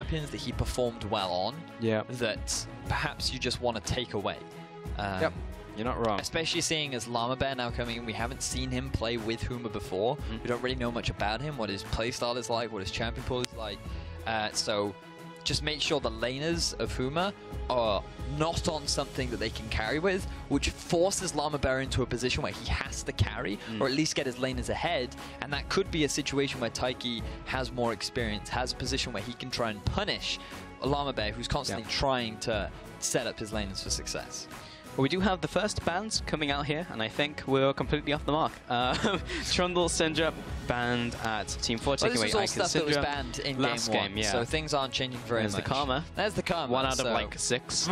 champions that he performed well on that perhaps you just want to take away. Yep, you're not wrong. Especially seeing as Llama Bear now coming in, we haven't seen him play with Huma before. We don't really know much about him, what his playstyle is like, what his champion pool is like. So just make sure the laners of Huma are not on something that they can carry with, which forces Llama Bear into a position where he has to carry, or at least get his laners ahead. And that could be a situation where Taiki has more experience, has a position where he can try and punish a Llama Bear who's constantly trying to set up his laners for success. Well, we do have the first bans coming out here, and I think we're completely off the mark. Trundle, Syndra banned at Team Forge. Well, this was all stuff that was banned in last game 1, game, so things aren't changing very much. There's the Karma. There's the Karma. 1 out of like 6.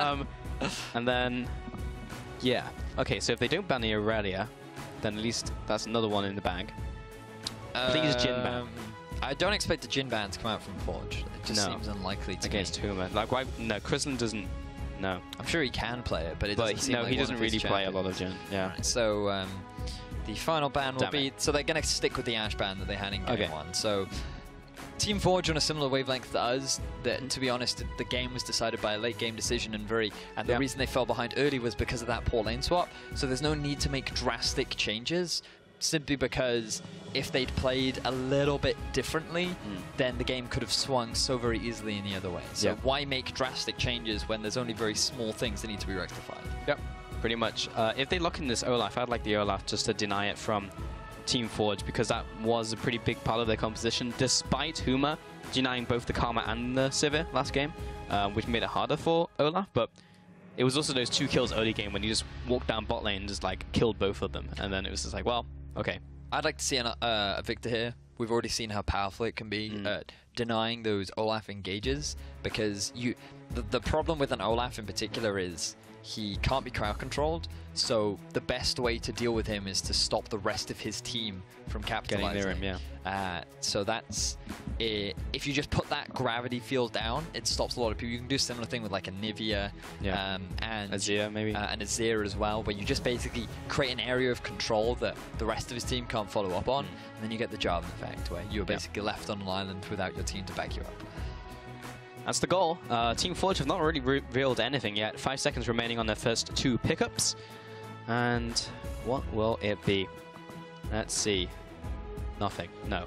And then, yeah. Okay, so if they don't ban the Aurelia, then at least that's another one in the bag. Please Jhin ban. I don't expect a Jhin ban to come out from Forge. It just seems unlikely to against Huma. Like, why? No, Chrisland doesn't. No. I'm sure he can play it, but it doesn't seem like he doesn't really play a lot of Jhin. Yeah. Right, so the final ban will be... So they're going to stick with the Ashe ban that they had in game 1. So Team Forge on a similar wavelength to us. That, to be honest, the game was decided by a late game decision, and the reason they fell behind early was because of that poor lane swap. So there's no need to make drastic changes, simply because if they'd played a little bit differently, then the game could have swung so very easily in the other way. So why make drastic changes when there's only very small things that need to be rectified? Yep, pretty much. If they lock in this Olaf, I'd like the Olaf just to deny it from Team Forge, because that was a pretty big part of their composition, despite Huma denying both the Karma and the Sivir last game, which made it harder for Olaf. But it was also those 2 kills early game when you just walked down bot lane and just like killed both of them, and then it was just like, well, okay. I'd like to see a Victor here. We've already seen how powerful it can be denying those Olaf engages, because the problem with an Olaf in particular is he can't be crowd controlled, so the best way to deal with him is to stop the rest of his team from capitalizing. Getting near him, so that's if you just put that gravity field down, it stops a lot of people. You can do a similar thing with like a Nivea and Azir maybe, and Azir as well, where you just basically create an area of control that the rest of his team can't follow up on, and then you get the Jarvan effect, where you're basically left on an island without your team to back you up. That's the goal. Team Forge have not really revealed anything yet. 5 seconds remaining on their first 2 pickups. And what will it be? Let's see. Nothing. No.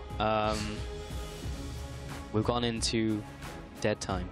We've gone into dead time.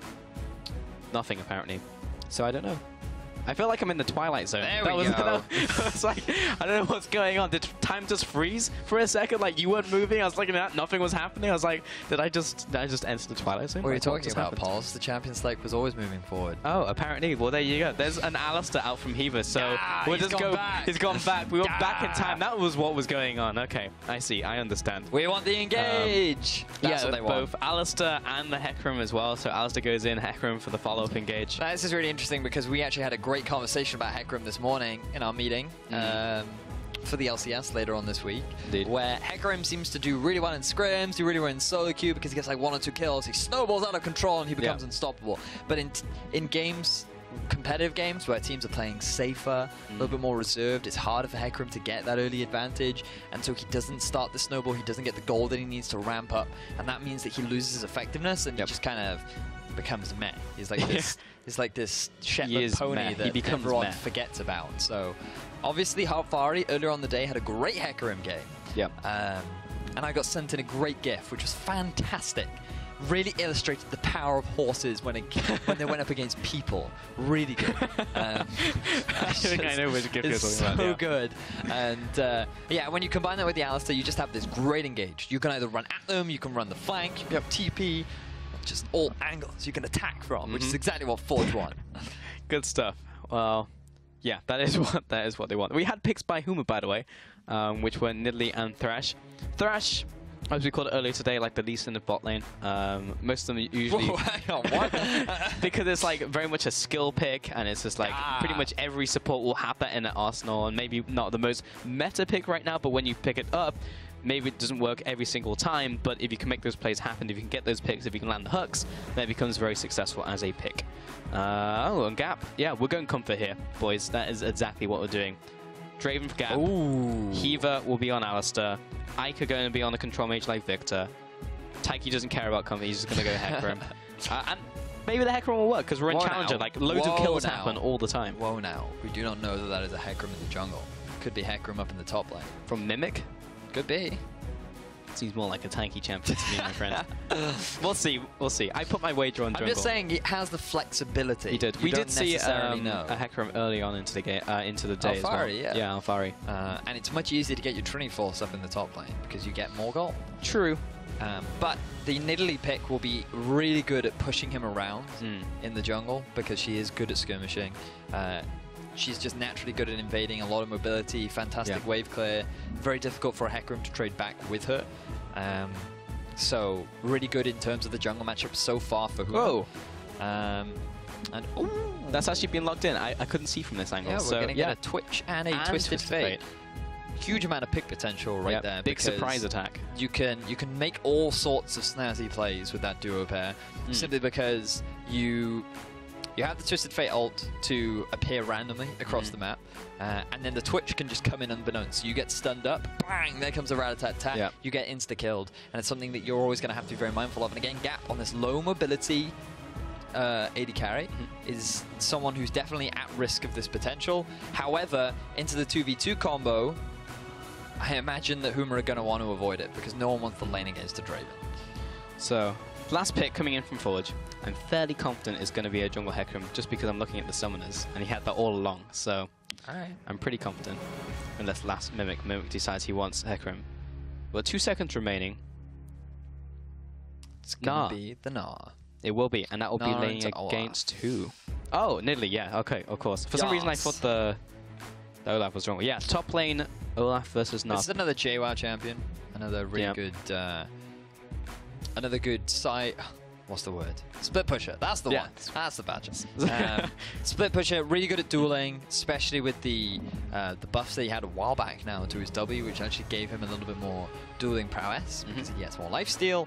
Nothing, apparently. So I don't know. I feel like I'm in the Twilight Zone. There we go. It's like, I don't know what's going on. Did time just freeze for a second? Like, you weren't moving. I was looking at nothing was happening. I was like, did I just enter the Twilight Zone? What are you talking about, Pauls? The champion select was always moving forward. Oh, apparently. Well, there you go. There's an Alistar out from Hiva, so we'll just go back. He's gone back. We were back in time. That was what was going on. Okay, I see. I understand. We want the engage. That's what they want. Both Alistar and the Hecarim as well. So Alistar goes in, Hecarim for the follow-up engage. This is really interesting because we actually had a great conversation about Hecarim this morning in our meeting for the LCS later on this week. Indeed. Where Hecarim seems to do really well in scrims, do really well in solo queue because he gets like 1 or 2 kills, he snowballs out of control and he becomes unstoppable. But in games, competitive games where teams are playing safer, a little bit more reserved, it's harder for Hecarim to get that early advantage, and so he doesn't start the snowball, he doesn't get the gold that he needs to ramp up, and that means that he loses his effectiveness and he just kind of becomes meh. He's like this. He's like this Shetland pony that everyone forgets about. So, obviously, Halfari earlier on the day had a great Hecarim game. Yep. And I got sent in a great GIF, which was fantastic. Really illustrated the power of horses when they went up against people. Really good. I think I know which GIF you're talking about. So good. And yeah, when you combine that with the Alistar, you just have this great engage. You can either run at them, you can run the flank, you have TP. Just all angles you can attack from, which is exactly what Forge want. Good stuff. Well, yeah, that is what they want. We had picks by Huma, by the way, which were Nidalee and Thresh. Thresh, as we called it earlier today, like the least in the bot lane. Most of them usually... Whoa, hang on, what? Because it's like very much a skill pick, and it's just like pretty much every support will have that in their arsenal, and maybe not the most meta pick right now, but when you pick it up, maybe it doesn't work every single time, but if you can make those plays happen, if you can get those picks, if you can land the hooks, then it becomes very successful as a pick. Oh, and Gap. Yeah, we're going Comfort here, boys. That is exactly what we're doing. Draven for Gap. Ooh. Hiva will be on Alistar. Ike are going to be on a control mage like Victor. Taiki doesn't care about comfort. He's just going to go Hecarim. And maybe the Hecarim will work, because we're in Challenger. Now. Like, loads of kills happen all the time. Whoa now. We do not know that that is a Hecarim in the jungle. Could be Hecarim up in the top lane. From Mimic? Could be. Seems more like a tanky champion to me, my friend. We'll see. We'll see. I put my wager on jungle. I'm just saying it has the flexibility. He did. We did see a know. Hecarim early on into the game, into the day as well. Alphari, yeah. Yeah, Alphari. And it's much easier to get your Trinity Force up in the top lane because you get more gold. True. But the Nidalee pick will be really good at pushing him around in the jungle because she is good at skirmishing. She's just naturally good at invading, a lot of mobility, fantastic wave clear. Very difficult for a Hecarim to trade back with her. So really good in terms of the jungle matchup so far for Huma. Whoa. And that's actually been locked in. I couldn't see from this angle. Yeah, we're going to get a Twitch and a Twisted Fate. Huge amount of pick potential right there. Big surprise attack. You can make all sorts of snazzy plays with that duo pair simply because you have the Twisted Fate ult to appear randomly across the map, and then the Twitch can just come in unbeknownst. So you get stunned up, bang, there comes a rat-a-tat-tat, you get insta-killed, and it's something that you're always going to have to be very mindful of. And again, Gap on this low mobility AD carry is someone who's definitely at risk of this potential. However, into the 2v2 combo, I imagine that Huma are going to want to avoid it because no one wants the lane against a Draven. So, last pick coming in from Forge. I'm fairly confident it's going to be a jungle Hecarim just because I'm looking at the summoners, and he had that all along. So, I'm pretty confident. Unless last Mimic decides he wants Hecarim. Well, 2 seconds remaining. It's going to be the Gnar. It will be, and that will be laying against who? Oh, Nidalee, yeah, okay, of course. For some reason I thought the Olaf was wrong. Yeah, top lane, Olaf versus Gnar. This is another JWoww champion. Another really good, another good side. What's the word? Split pusher. That's the one. That's the badge. Split pusher, really good at dueling, especially with the buffs that he had a while back now to his W, which actually gave him a little bit more dueling prowess because he gets more lifesteal.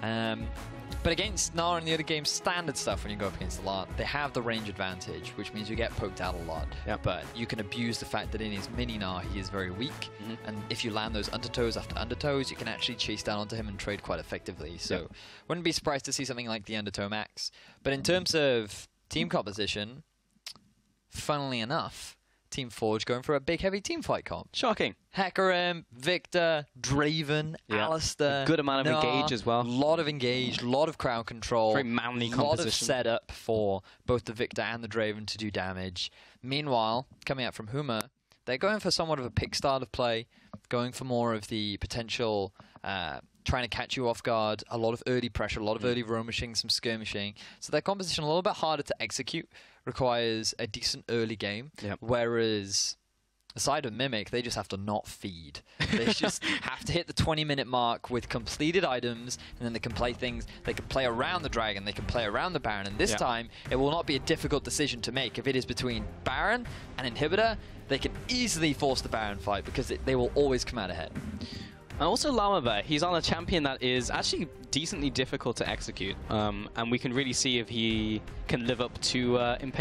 But against Gnar in the other game's standard stuff, when you go up against a lot, they have the range advantage, which means you get poked out a lot. But you can abuse the fact that in his mini Gnar, he is very weak. And if you land those undertows after undertows, you can actually chase down onto him and trade quite effectively. So wouldn't be surprised to see something like the undertow max. But in terms of team composition, funnily enough, Team Forge going for a big heavy team fight comp. Shocking. Hecarim, Viktor, Draven, Alistar. A good amount of engage as well. A lot of engage, a lot of crowd control. Very manly composition. A lot of setup for both the Viktor and the Draven to do damage. Meanwhile, coming out from Huma, they're going for somewhat of a pick style of play, going for more of the potential trying to catch you off guard, a lot of early pressure, a lot of early roamishing, some skirmishing. So their composition a little bit harder to execute, requires a decent early game. Whereas aside of Mimic, they just have to not feed. They just have to hit the 20-minute mark with completed items, and then they can play things. They can play around the Dragon, they can play around the Baron, and this time it will not be a difficult decision to make. If it is between Baron and Inhibitor, they can easily force the Baron fight because they will always come out ahead. And also Llama, he's on a champion that is actually decently difficult to execute, and we can really see if he can live up to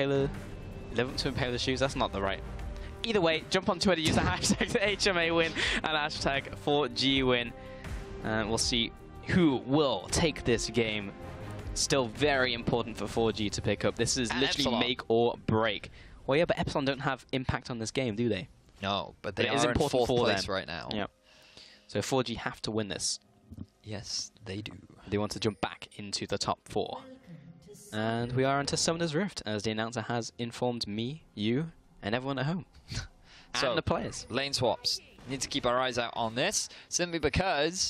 Impaler's shoes. That's not the right. Either way, jump on Twitter, use the hashtag HMA win and hashtag 4G win, and we'll see who will take this game. Still very important for 4G to pick up. This is literally Epsilon. Make or break. Well, yeah, but Epsilon don't have impact on this game, do they? No, but they are in fourth place right now. Yeah. So 4G have to win this. Yes, they do. They want to jump back into the top 4. And we are into Summoner's Rift, as the announcer has informed me, you, and everyone at home. So, and the players. Lane swaps. Need to keep our eyes out on this, simply because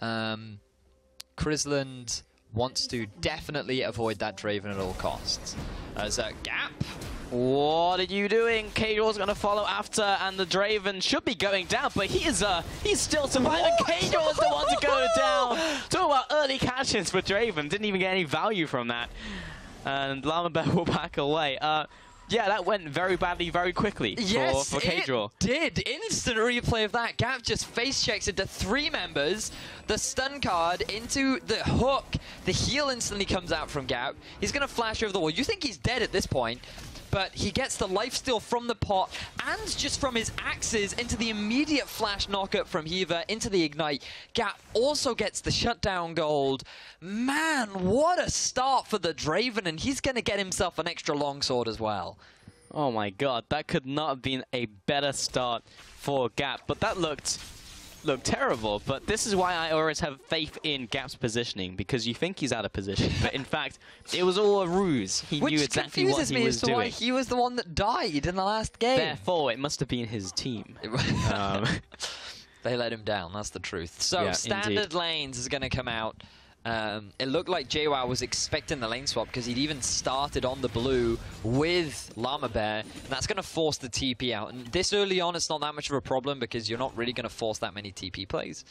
Chrisland wants to definitely avoid that Draven at all costs. As a Gap. What are you doing? Kajor's going to follow after, and the Draven should be going down, but he's still surviving. Kajor's the one to go down. Talk about early catches for Draven. Didn't even get any value from that. And Llama Bear will back away. Yeah, that went very badly, very quickly for Kajor. It did. Instant replay of that. Gap just face checks into 3 members. The stun card into the hook. The heal instantly comes out from Gap. He's going to flash over the wall. You think he's dead at this point. but he gets the lifesteal from the pot and just from his axes into the immediate flash knockup from Hiva into the ignite. Gap also gets the shutdown gold. Man, what a start for the Draven, and he's going to get himself an extra longsword as well. Oh my god, that could not have been a better start for Gap, but that looked terrible. But this is why I always have faith in Gap's positioning, because you think he's out of position, but in fact, it was all a ruse. He knew exactly what he was doing. Why he was the one that died in the last game. Therefore, it must have been his team. They let him down, that's the truth. So, yeah, standard indeed. lanes is going to come out. It looked like JWoww was expecting the lane swap because he'd even started on the blue with Llama Bear, and that's going to force the TP out. And this early on, it's not that much of a problem because you're not really going to force that many TP plays.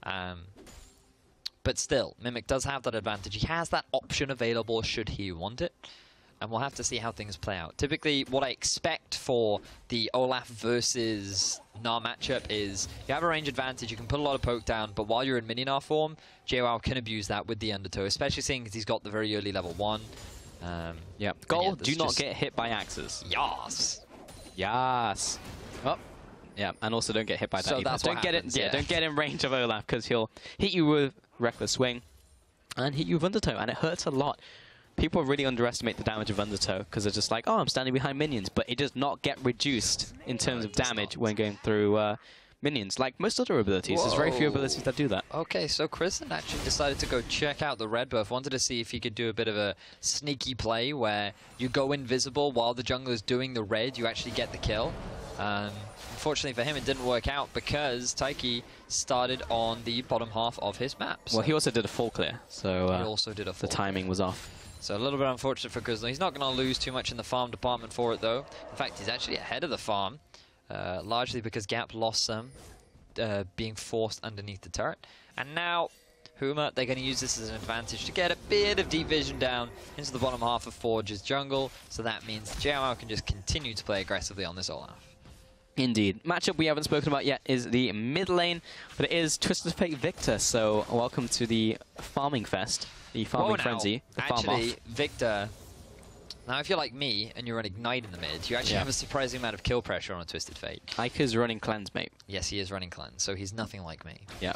But still, Mimic does have that advantage. He has that option available should he want it. And we'll have to see how things play out. Typically, what I expect for the Olaf versus Gnar matchup is you have a range advantage, you can put a lot of poke down, but while you're in mini-Gnar form, JWoww can abuse that with the Undertow, especially seeing he's got the very early level 1. Yeah. Goal, do not get hit by axes. Yas. Yas. Oh. Yeah, and also don't get hit by that either. That's don't what get happens, it. Yeah, don't get in range of Olaf because he'll hit you with Reckless Swing and hit you with Undertow, and it hurts a lot. People really underestimate the damage of Undertow because they're just like, oh, I'm standing behind minions, but it does not get reduced in terms of damage when going through minions, like most other abilities. Whoa. There's very few abilities that do that. Okay, so Kristen actually decided to go check out the red buff. Wanted to see if he could do a bit of a sneaky play where you go invisible while the jungler's doing the red, you actually get the kill. Unfortunately for him, it didn't work out because Taiki started on the bottom half of his map. So well, he also did a full clear, so he also did a full the timing was off. So a little bit unfortunate for Grizzly. He's not going to lose too much in the farm department for it, though. In fact, he's actually ahead of the farm, largely because Gap lost some, being forced underneath the turret. And now, Huma, they're going to use this as an advantage to get a bit of deep vision down into the bottom half of Forge's jungle. So that means JWoww can just continue to play aggressively on this Olaf. Indeed. Matchup we haven't spoken about yet is the mid lane, but it is Twisted Fate Victor. So welcome to the farming fest. The farming frenzy. The actually, farm off. Victor, now if you're like me and you're on Ignite in the mid, you actually have a surprising amount of kill pressure on a Twisted Fate. Ika's running cleanse, mate. Yes, he is running cleanse, so he's nothing like me. Yeah.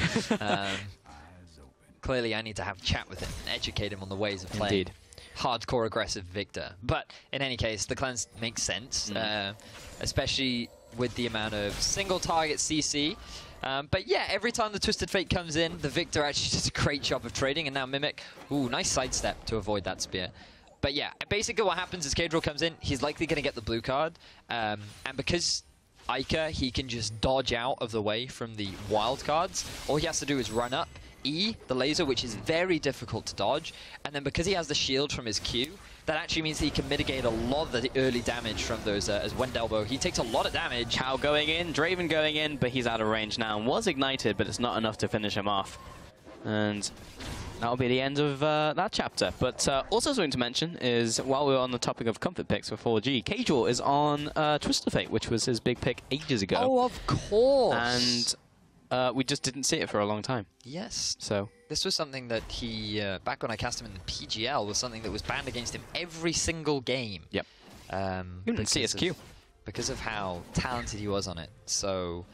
Clearly, I need to have a chat with him and educate him on the ways of playing. Indeed. Hardcore aggressive Victor. But in any case, the cleanse makes sense, especially with the amount of single target CC. But yeah, every time the Twisted Fate comes in, the Victor actually does a great job of trading, and now Mimic, ooh, nice sidestep to avoid that spear. But yeah, basically what happens is K-Drill comes in, he's likely going to get the blue card, and because Ika, he can just dodge out of the way from the wild cards, all he has to do is run up, E, the laser, which is very difficult to dodge, and then because he has the shield from his Q, that actually means he can mitigate a lot of the early damage from those as Wendelbo. He takes a lot of damage. Cow going in, Draven going in, but he's out of range now and was ignited, but it's not enough to finish him off. And that'll be the end of that chapter. But also something to mention is, while we're on the topic of comfort picks for 4G, K-Drill is on Twisted Fate, which was his big pick ages ago. Oh, of course! And we just didn't see it for a long time. Yes. So this was something that he, back when I cast him in the PGL, was something that was banned against him every single game. Yep. Even CSQ. Because of how talented he was on it. So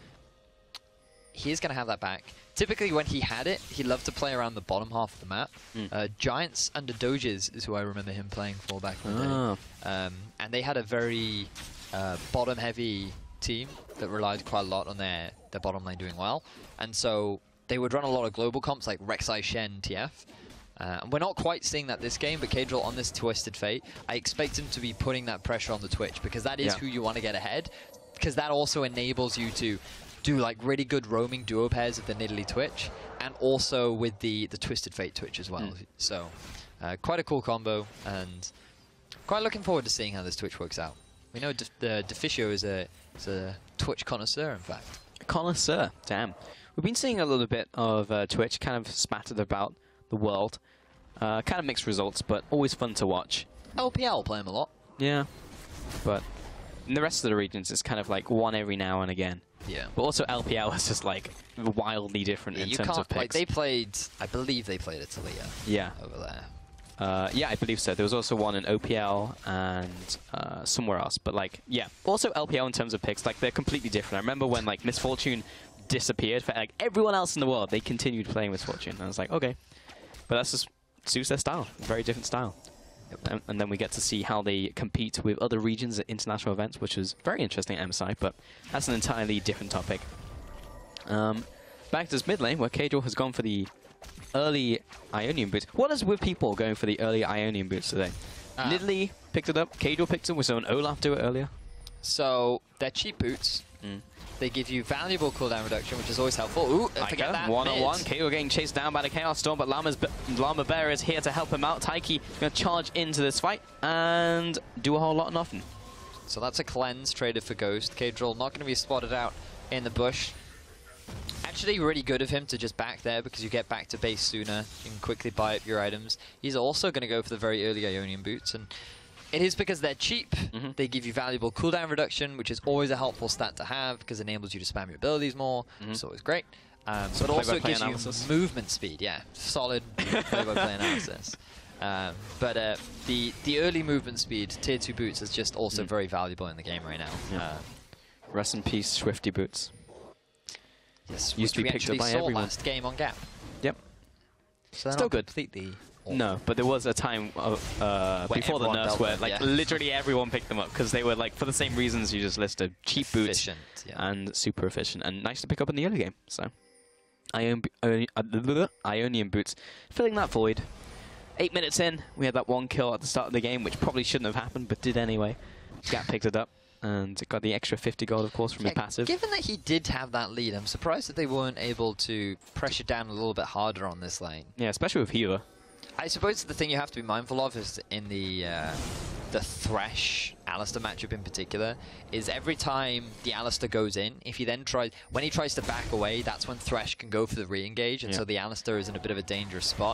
he's going to have that back. Typically when he had it, he loved to play around the bottom half of the map. Giants under Doges is who I remember him playing for back in the day. And they had a very bottom-heavy team that relied quite a lot on their bottom lane doing well. And so they would run a lot of global comps like Rek'Sai, Shen, TF. And we're not quite seeing that this game, but K-Drill on this Twisted Fate, I expect him to be putting that pressure on the Twitch, because that is who you want to get ahead, because that also enables you to do like really good roaming duo pairs of the Nidalee Twitch, and also with the Twisted Fate Twitch as well. So quite a cool combo, and quite looking forward to seeing how this Twitch works out. We know Deficio is a Twitch connoisseur, in fact. Connoisseur, damn. We've been seeing a little bit of Twitch kind of spattered about the world. Kind of mixed results, but always fun to watch. LPL play him a lot. Yeah, but in the rest of the regions, it's kind of like one every now and again. Yeah. But also LPL is just like wildly different in terms of picks. Like they played, I believe they played Italia. Yeah. Over there. Yeah, I believe so. There was also one in OPL and somewhere else. But like, yeah, also LPL in terms of picks, like they're completely different. I remember when like Miss Fortune disappeared for like everyone else in the world, they continued playing Miss Fortune. And I was like, okay, but that's just suits their style, very different style. And then we get to see how they compete with other regions at international events, which was very interesting at MSI, but that's an entirely different topic. Back to this mid lane, where Kadril has gone for the early Ionian boots. What is with people going for the early Ionian boots today? Nidalee picked it up, Kadril picked it, we saw an Olaf do it earlier. So, they're cheap boots. They give you valuable cooldown reduction, which is always helpful. Ooh, forget that. One-on-one. Kadril getting chased down by the Chaos Storm, but Llama Bear is here to help him out. Taiki going to charge into this fight and do a whole lot of nothing. So that's a cleanse traded for Ghost. Kadril not going to be spotted out in the bush. Actually, really good of him to just back there because you get back to base sooner. You can quickly buy up your items. He's also going to go for the very early Ionian boots, and it is because they're cheap. They give you valuable cooldown reduction, which is always a helpful stat to have because it enables you to spam your abilities more. It's always great. But also it gives you movement speed. Yeah, solid play-by-play analysis. But the early movement speed, tier 2 boots, is just also very valuable in the game right now. Rest in peace, Swifty boots. Yes, used to be picked up by everyone. Last game on Gap. Yep. So still good. Completely. No, but there was a time before the nerfs where like literally everyone picked them up because they were like for the same reasons you just listed: cheap boots and super efficient, and nice to pick up in the early game. So, Ionian boots filling that void. 8 minutes in, we had that one kill at the start of the game, which probably shouldn't have happened, but did anyway. Gap picked it up and got the extra 50 gold, of course, from his passive. Given that he did have that lead, I'm surprised that they weren't able to pressure down a little bit harder on this lane. Yeah, especially with Healer. I suppose the thing you have to be mindful of is in the Thresh Alistar matchup in particular, is every time the Alistar goes in, if he then when he tries to back away, that's when Thresh can go for the re-engage, and so the Alistar is in a bit of a dangerous spot.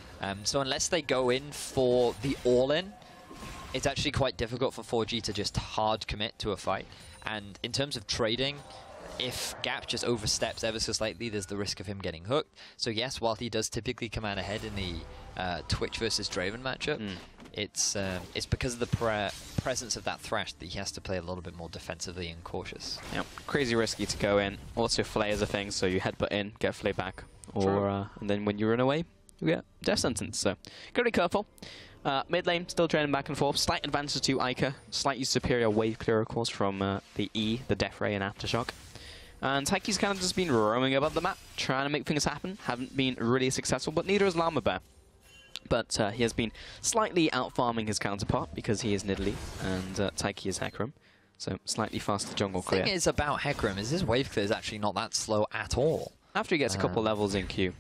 So unless they go in for the all-in, it's actually quite difficult for 4G to just hard commit to a fight. And in terms of trading, if Gap just oversteps ever so slightly, there's the risk of him getting hooked. So yes, while he does typically come out ahead in the Twitch versus Draven matchup, it's because of the presence of that Thresh that he has to play a little bit more defensively and cautious. Yep, crazy risky to go in. Also, Flay is a thing, so you headbutt in, get Flay back, or and then when you run away, you get death sentence. So gotta be careful. Mid lane still training back and forth. Slight advantage to Ica. Slightly superior wave clear, of course, from the E, the Death Ray, and Aftershock. And Taiki's kind of just been roaming about the map, trying to make things happen. Haven't been really successful, but neither is Llama Bear. But he has been slightly out-farming his counterpart because he is Nidalee and Taiki is Hecarim. So slightly faster jungle clear. The thing is about Hecarim is his wave clear is actually not that slow at all. After he gets a couple levels in queue.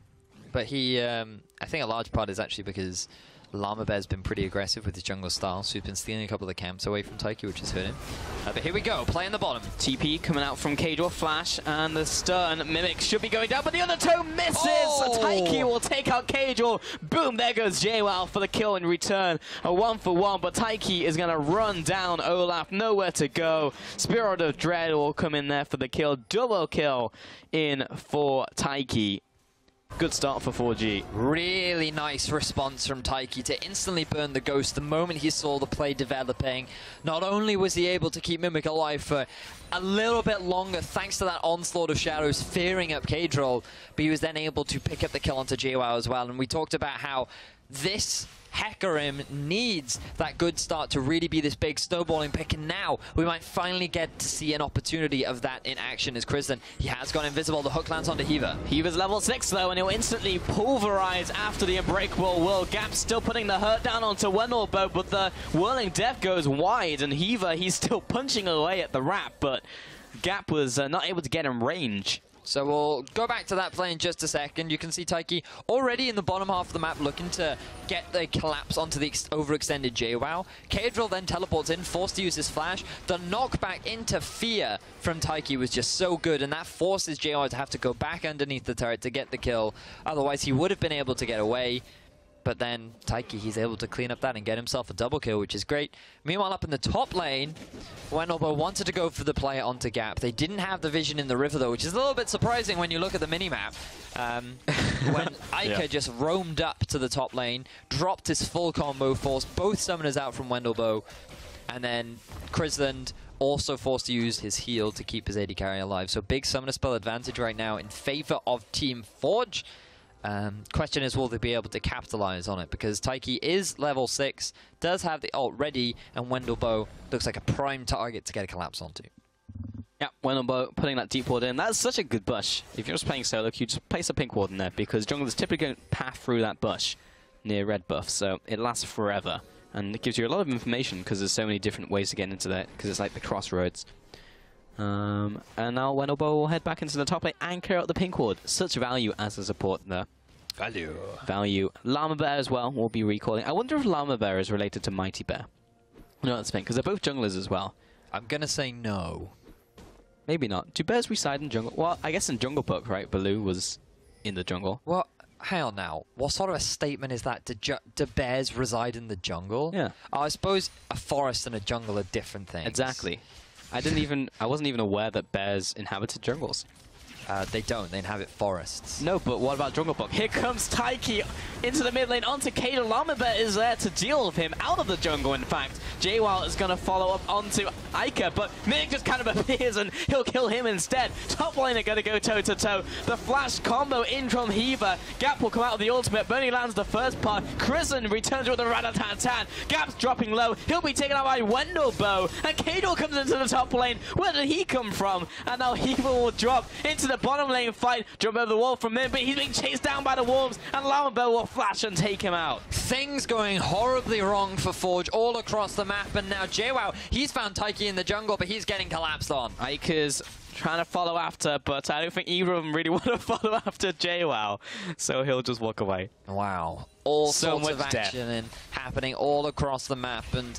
But he, I think a large part is actually because Llama Bear's been pretty aggressive with his jungle style, so he's been stealing a couple of the camps away from Taiki, which has hurt him. But here we go, playing the bottom. TP coming out from Kadril, flash, and the stun Mimic should be going down, but the undertow misses! Oh! Taiki will take out Kadril. Boom, there goes JWoww for the kill in return. A 1-for-1, but Taiki is going to run down Olaf, nowhere to go. Spirit of Dread will come in there for the kill. Double kill in for Taiki. Good start for 4G. Really nice response from Taiki to instantly burn the Ghost the moment he saw the play developing. Not only was he able to keep Mimic alive for a little bit longer thanks to that onslaught of shadows fearing up Kadril, but he was then able to pick up the kill onto JWoww as well. And we talked about how this Hecarim needs that good start to really be this big snowballing pick, and now we might finally get to see an opportunity of that in action as Kristen, he has gone invisible. The hook lands onto Heaver. Heaver's level 6 though, and he'll instantly pulverize after the Unbreakable Whirl. Gap still putting the hurt down onto Wendelboat, but the Whirling Death goes wide, and Heaver, he's still punching away at the wrap, but Gap was not able to get in range. So we'll go back to that play in just a second. You can see Taiki already in the bottom half of the map looking to get the collapse onto the overextended JWoww. Kadril then teleports in, forced to use his flash. The knockback into fear from Taiki was just so good, and that forces JWoww to have to go back underneath the turret to get the kill. Otherwise, he would have been able to get away. But then Taiki, he's able to clean up that and get himself a double kill, which is great. Meanwhile, up in the top lane, Wendelboe wanted to go for the play onto Gap. They didn't have the vision in the river, though, which is a little bit surprising when you look at the minimap. When Iker just roamed up to the top lane, dropped his full combo, forced both summoners out from Wendelboe, and then Krisland also forced to use his heal to keep his AD carry alive. So big summoner spell advantage right now in favor of Team Forge. Question is, will they be able to capitalize on it? Because Taiki is level 6, does have the ult ready, and Wendelboe looks like a prime target to get a collapse onto. Yeah, Wendelboe putting that deep ward in. That's such a good bush. If you're just playing solo queue, just place a pink ward in there, because junglers typically don't path through that bush near red buff, so it lasts forever. And it gives you a lot of information, because there's so many different ways to get into that, because it's like the crossroads. And now Wendelboe will head back into the top lane and clear out the pink ward. Such value as a support there. Value. Llama Bear as well will be recalling. I wonder if Llama Bear is related to Mighty Bear. No, that's fine, because they're both junglers as well. I'm going to say no. Maybe not. Do bears reside in jungle? Well, I guess in Jungle Book, right? Baloo was in the jungle. Well, hang on now. What sort of a statement is that? Do bears reside in the jungle? Yeah. I suppose a forest and a jungle are different things. Exactly. I wasn't even aware that bears inhabited jungles. They don't. They inhabit forests. No, but what about Jungle Book? Here comes Taiki into the mid lane onto Kato. Llama Bear is there to deal with him out of the jungle, in fact. Jwoww is going to follow up onto Iker, but Mick just kind of appears and he'll kill him instead. Top lane are going to go toe-to-toe. The flash combo in from Hiva. Gap will come out with the ultimate. Bernie lands the first part. Krisland returns with a Ratatan. Gap's dropping low. He'll be taken out by Wendelboe. And Kato comes into the top lane. Where did he come from? And now Hiva will drop into the bottom lane fight. Jump over the wall from him, but he's being chased down by the wolves. And Llama Bear will flash and take him out. Things going horribly wrong for Forge all across the map, and now Jwoww, he's found Taiki in the jungle, but he's getting collapsed on. Iker's trying to follow after, but I don't think either of them really want to follow after Jwoww, so he'll just walk away. Wow. All sorts of action and happening all across the map, and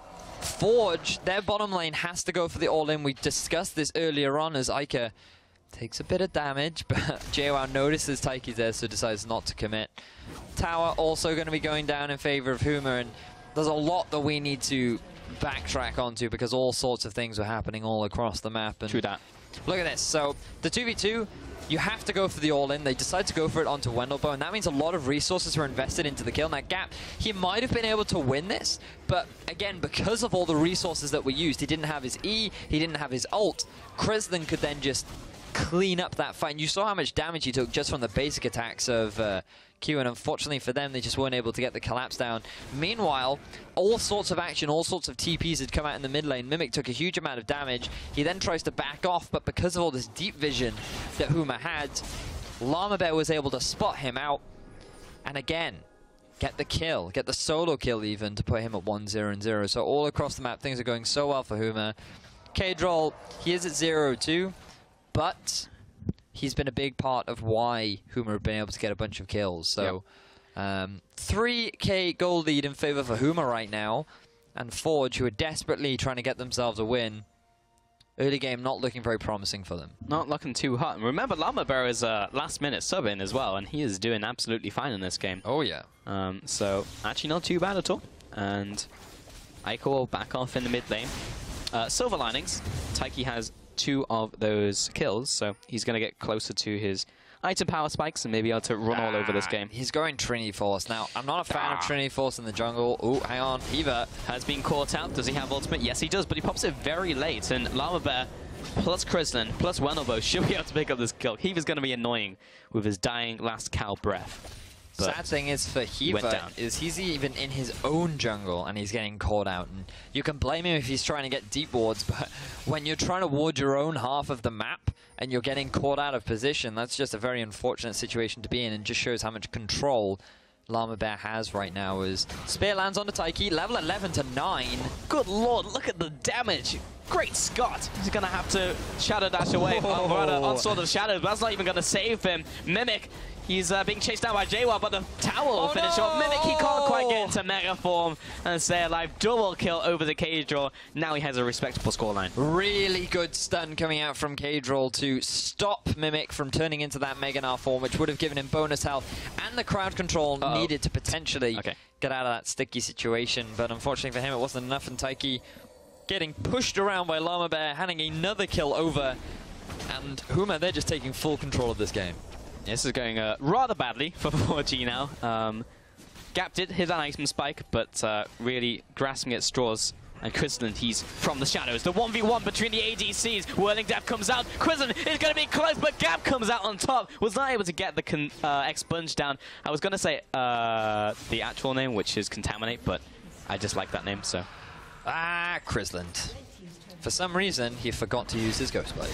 Forge, their bottom lane has to go for the all-in. We discussed this earlier on as Iker takes a bit of damage, but Jwoww notices Taiki's there, so decides not to commit. Tower also going to be going down in favor of Huma, and there's a lot that we need to backtrack onto because all sorts of things were happening all across the map. And true that. Look at this. So the 2v2, you have to go for the all-in. They decide to go for it onto Wendelboe, and that means a lot of resources were invested into the kill. Now, Gap, he might have been able to win this, but again, because of all the resources that were used, he didn't have his E, he didn't have his ult. Krisland could then just clean up that fight. And you saw how much damage he took just from the basic attacks of Q, and unfortunately for them, they just weren't able to get the collapse down. Meanwhile, all sorts of action, all sorts of TPs had come out in the mid lane. Mimic took a huge amount of damage. He then tries to back off, but because of all this deep vision that Huma had, Llama Bear was able to spot him out, and again, get the kill, get the solo kill even, to put him at 1-0-0. So all across the map, things are going so well for Huma. K-Droll, he is at 0-2, but he's been a big part of why Huma have been able to get a bunch of kills. So 3k gold lead in favor for Huma right now, and Forge, who are desperately trying to get themselves a win. Early game not looking very promising for them. Not looking too hot. And remember, Llama Bear is a last-minute sub-in as well, and he is doing absolutely fine in this game. Oh, yeah. So, actually not too bad at all. And Iker will back off in the mid lane. Silver linings. Taiki has 2 of those kills, so he's going to get closer to his item power spikes and maybe able to run all over this game. He's going Trinity Force. Now, I'm not a fan of Trinity Force in the jungle. Oh, hang on. Hiva has been caught out. Does he have ultimate? Yes, he does, but he pops it very late. And Llama Bear plus Krisland plus Wendelboe should be able to pick up this kill. Hiva's going to be annoying with his dying last cow breath. Sad thing is for Hiva is he's even in his own jungle and he's getting caught out. And you can blame him if he's trying to get deep wards, but when you're trying to ward your own half of the map and you're getting caught out of position, that's just a very unfortunate situation to be in, and just shows how much control Llama Bear has right now. As Spear lands on the Taiki, level 11 to 9. Good lord, look at the damage. Great Scott. He's going to have to Shadow Dash away. Onslaught of Shadows, but that's not even going to save him. Mimic, he's being chased down by Jwoww, but the tower will finish off. Mimic, he can't quite get into Mega Form and stay alive. Double kill over the K-Draw. Now he has a respectable scoreline. Really good stun coming out from K-Draw to stop Mimic from turning into that Mega Gnar form, which would have given him bonus health and the crowd control needed to potentially get out of that sticky situation. But unfortunately for him, it wasn't enough, and Taiki getting pushed around by Llama Bear, handing another kill over. And Huma, they're just taking full control of this game. This is going rather badly for 4G now. Gap did hit an Iceman Spike, but really grasping at straws. And Crystalline, he's from the shadows. The 1v1 between the ADCs. Whirling Death comes out. Crystalline is going to be close, but Gap comes out on top. Was not able to get the Expunge down. I was going to say the actual name, which is Contaminate, but I just like that name, so. Crystalline. For some reason, he forgot to use his Ghost Blade.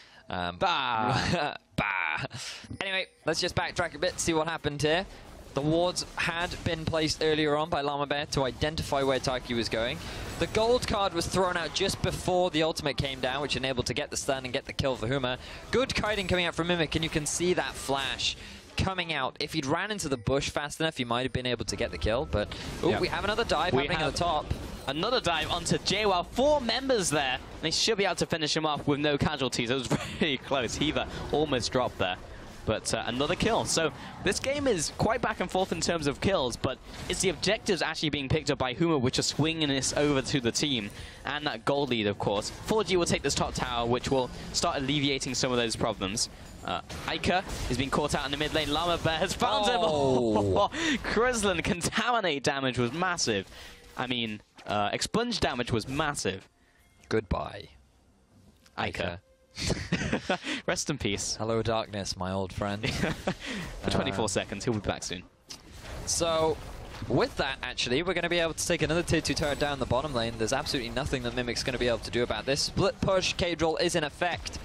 Bah! Anyway, let's just backtrack a bit, see what happened here. The wards had been placed earlier on by Llama Bear to identify where Taiki was going. The gold card was thrown out just before the ultimate came down, which enabled to get the stun and get the kill for Huma. Good kiting coming out from Mimic, and you can see that flash coming out. If he'd ran into the bush fast enough, he might have been able to get the kill, but we have another dive happening at the top. Another dive onto JWoww. 4 members there. And they should be able to finish him off with no casualties. It was very close. Heaver almost dropped there. But another kill. So this game is quite back and forth in terms of kills, but it's the objectives actually being picked up by Huma, which are swinging this over to the team. And that gold lead, of course. 4G will take this top tower, which will start alleviating some of those problems. Ica is being caught out in the mid lane. Llama Bear has found him. Crystalline Contaminate damage was massive. I mean, Expunge damage was massive. Goodbye, Ica. Rest in peace. Hello, darkness, my old friend. For 24 seconds. He'll be back soon. So, with that, actually, we're going to be able to take another tier 2 turret down the bottom lane. There's absolutely nothing that Mimic's going to be able to do about this. Split push, K-Draw is in effect.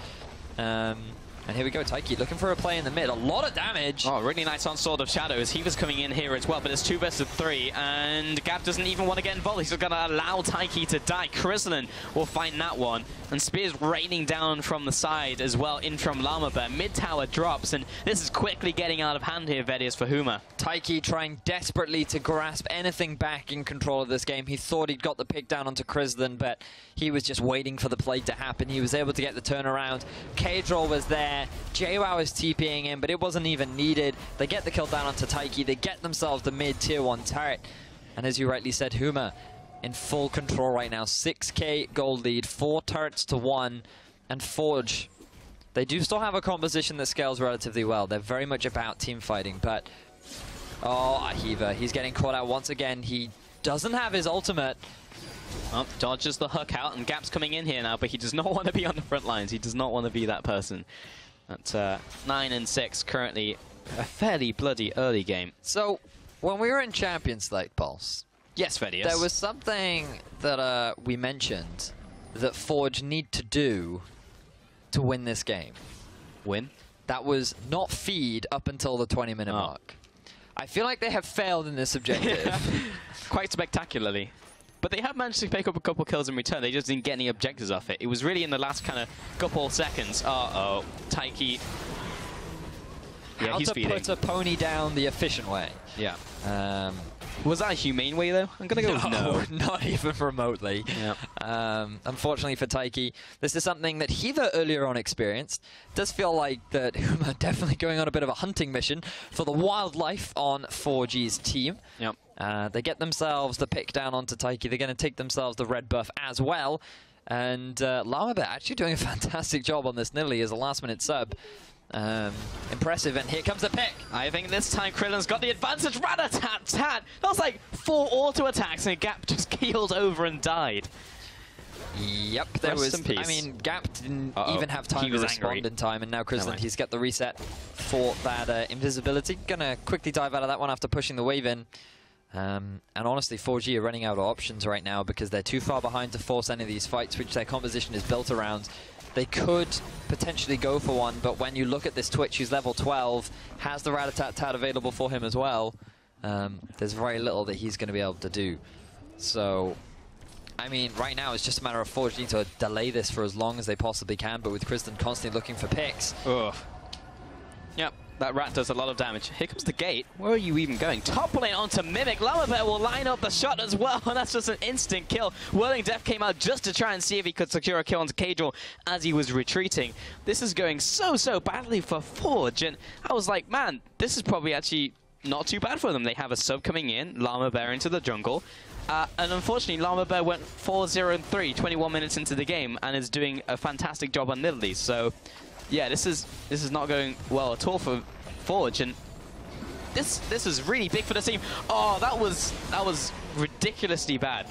And here we go, Taiki looking for a play in the mid. A lot of damage. Oh, really nice on Sword of Shadows. He was coming in here as well, but it's 2 versus 3, and Gap doesn't even want to get involved. He's just going to allow Taiki to die. Crystalline will find that one. And Spear's raining down from the side as well, in from Llama Bear. Mid tower drops, and this is quickly getting out of hand here, Vedius, for Huma. Taiki trying desperately to grasp anything back in control of this game. He thought he'd got the pick down onto Crystalline, but he was just waiting for the play to happen. He was able to get the turnaround. K-Draw was there. JWoww is TPing in, but it wasn't even needed. They get the kill down onto Taiki. They get themselves the mid tier 1 turret. And as you rightly said, Huma in full control right now. 6k gold lead, 4 turrets to 1. And Forge, they do still have a composition that scales relatively well. They're very much about team fighting, but Ahiva, he's getting caught out once again. He doesn't have his ultimate. Dodges the hook out, and Gap's coming in here now, but he does not want to be on the front lines. He does not want to be that person. At 9 and 6, currently a fairly bloody early game. So, when we were in Champions League, Pulse, yes, Vedius, there was something that we mentioned that Forge need to do to win this game. Win? That was not feed up until the 20-minute mark. I feel like they have failed in this objective. Quite spectacularly. But they have managed to pick up a couple kills in return. They just didn't get any objectives off it. It was really in the last kind of couple seconds. Uh-oh. Taiki. Yeah, How he's to feeding. put a pony down the efficient way. Yeah. Was that a humane way, though? I'm going to go with no. Not even remotely. Yeah. Unfortunately for Taiki, this is something that Heaver earlier on experienced. Does feel like that Huma definitely going on a bit of a hunting mission for the wildlife on 4G's team. Yep. They get themselves the pick down onto Taiki. They're going to take themselves the red buff as well. And Llama Bear actually doing a fantastic job on this Nidalee as a last-minute sub. Impressive, and here comes the pick. I think this time Krillin's got the advantage. Rat-a-tat-tat! That was like 4 auto attacks, and Gap just keeled over and died. Yep, there was. I mean, Gap didn't even have time to respond in time, and now Crystalline, he's got the reset for that invisibility. Gonna quickly dive out of that one after pushing the wave in. And honestly, 4G are running out of options right now because they're too far behind to force any of these fights, which their composition is built around. They could potentially go for one, but when you look at this Twitch, who's level 12, has the Rat-a-tat-tat available for him as well, there's very little that he's going to be able to do. So, I mean, right now it's just a matter of 4G to delay this for as long as they possibly can, but with Crystalline constantly looking for picks. Ugh. Yep. That rat does a lot of damage. Here comes the gate. Where are you even going? Top lane onto Mimic. Llama will line up the shot as well, and that's just an instant kill. Whirling Death came out just to try and see if he could secure a kill onto Cadril as he was retreating. This is going so badly for Forge, and I was like, man, this is probably actually not too bad for them. They have a sub coming in, Llama Bear into the jungle. And unfortunately, Llama Bear went 4-0-3, 21 minutes into the game, and is doing a fantastic job on Nidalee. So, yeah, this is not going well at all for Forge, and this is really big for the team. Oh, that was ridiculously bad.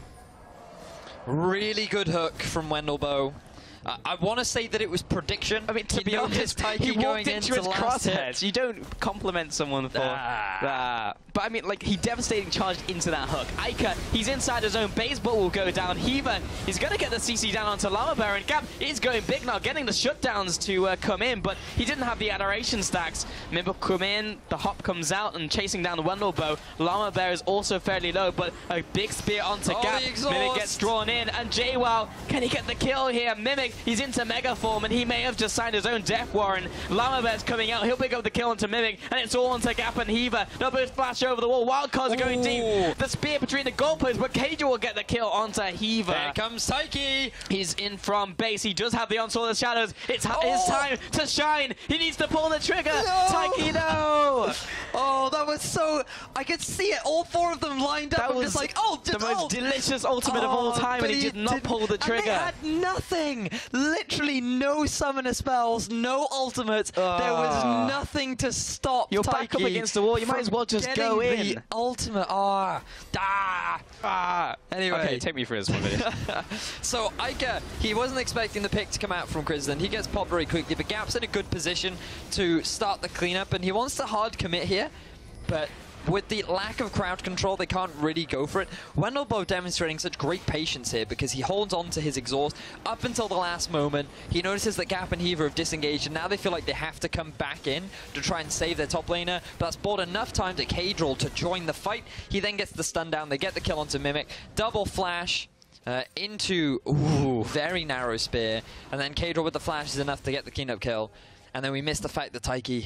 Really good hook from Wendelboe. I want to say that it was prediction. I mean, to be honest, he walked into his crosshairs. You don't compliment someone for that. But I mean, like, he devastating charged into that hook. Ica, he's inside his own base, but will go down. Heaver, he's going to get the CC down onto Llama Bear, and Gap is going big now, getting the shutdowns to come in, but he didn't have the adoration stacks. Mimble come in, the hop comes out, and chasing down the Wendelboe. Llama Bear is also fairly low, but a big spear onto Gap. Mimic gets drawn in, and JWoww, can he get the kill here? Mimic, he's into Mega Form, and he may have just signed his own death warrant. Llama Bear's coming out, he'll pick up the kill onto Mimic, and it's all onto Gap and Heaver. They'll both flash over the wall. Wildcards are going deep. The spear between the goalposts, but Cadril will get the kill onto Heaver. There comes Taiki. He's in from base. He does have the onslaught of shadows. It's his time to shine. He needs to pull the trigger. No. Taiki, no! Oh, that was so... I could see it. All four of them lined up. That was just like, oh, the most delicious ultimate of all time, and he did not pull the trigger. And they had nothing. Literally no summoner spells, no ultimates. There was nothing to stop You're back up against the wall. You might as well just go in. The ultimate. Anyway. Okay, take me through this one video. So Ica, he wasn't expecting the pick to come out from Krislin. He gets popped very quickly, but Gap's in a good position to start the cleanup, and he wants to hard commit here, but with the lack of crowd control, they can't really go for it. Wendelboe demonstrating such great patience here because he holds on to his exhaust up until the last moment. He notices that Gap and Heaver have disengaged, and now they feel like they have to come back in to try and save their top laner. But that's bought enough time to Cadril to join the fight. He then gets the stun down. They get the kill onto Mimic. Double flash into very narrow spear. And then Cadril with the flash is enough to get the cleanup kill. And then we missed the fact that Taiki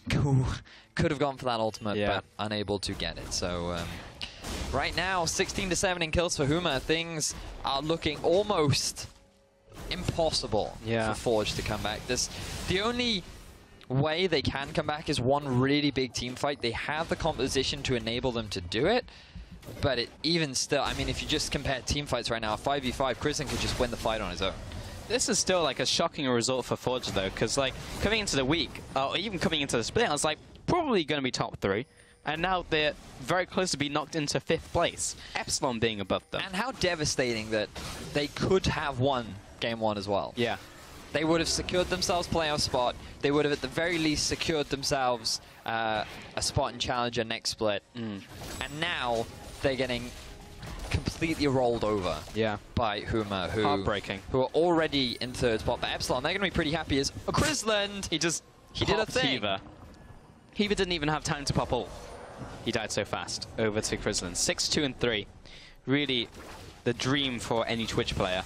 could have gone for that ultimate, but unable to get it. So right now, 16-7 in kills for Huma. Things are looking almost impossible for Forge to come back. The only way they can come back is one really big team fight. They have the composition to enable them to do it. But even still, I mean, if you just compare team fights right now, 5v5, Krislin could just win the fight on his own. This is still like a shocking result for Forge though, because like coming into the week, or even coming into the split, I was like probably going to be top 3, and now they're very close to be knocked into 5th place. Epsilon being above them. And how devastating that they could have won Game 1 as well. Yeah. They would have secured themselves playoff spot. They would have at the very least secured themselves a spot in Challenger next split. And now they're getting completely rolled over by Huma, who are already in 3rd spot. But Epsilon, they're going to be pretty happy as Krislin. He did a thing. Heaver didn't even have time to pop ult. He died so fast. Over to Krislin. 6-2-3. Really the dream for any Twitch player.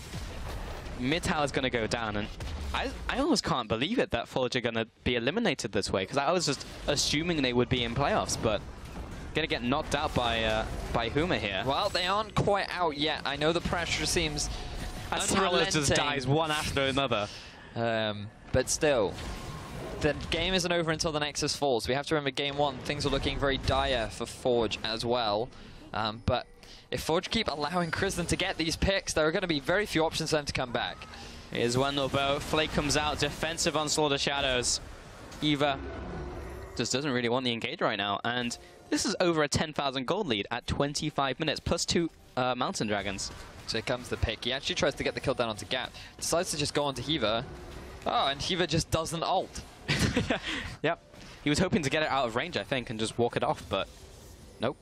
Mid tower is going to go down, and I almost can't believe it that Forge are going to be eliminated this way, because I was just assuming they would be in playoffs, but going to get knocked out by Huma here. Well, they aren't quite out yet. I know the pressure seems unrelenting. Just dies one after another. But still, the game isn't over until the Nexus falls. We have to remember Game 1, things are looking very dire for Forge as well. But if Forge keep allowing Krislin to get these picks, there are going to be very few options for them to come back. Here's Wendelboe. Flake comes out, defensive onslaught of shadows. Eva just doesn't really want the engage right now, and this is over a 10,000 gold lead at 25 minutes, plus 2 Mountain Dragons. So here comes the pick. He actually tries to get the kill down onto Gap. Decides to just go onto Heaver. Oh, and Heaver just doesn't ult. Yep. He was hoping to get it out of range, I think, and just walk it off, but nope.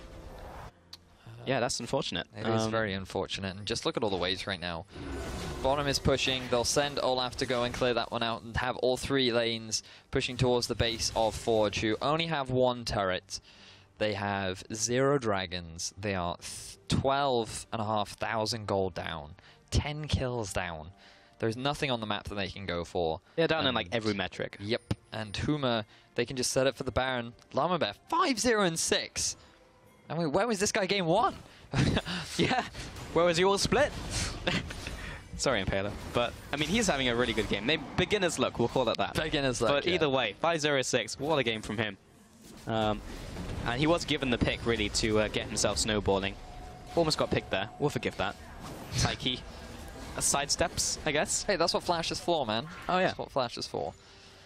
Yeah, that's unfortunate. It is very unfortunate. And just look at all the waves right now. Bottom is pushing. They'll send Olaf to go and clear that one out and have all 3 lanes pushing towards the base of Forge, who only have 1 turret. They have 0 dragons. They are 12,500 gold down. 10 kills down. There's nothing on the map that they can go for. They're down in like every metric. Yep. And Huma, they can just set up for the Baron. Llama 5-0 and 6. I mean, where was this guy game 1? Yeah. Where was he all split? Sorry, Impaler. But, I mean, he's having a really good game. Beginner's luck, we'll call it that. Beginner's luck, But either way, 5-0-6, what a game from him. And he was given the pick, really, to get himself snowballing. Almost got picked there. We'll forgive that. Taiki. Sidesteps, I guess. Hey, that's what Flash is for, man. Oh, yeah. That's what Flash is for.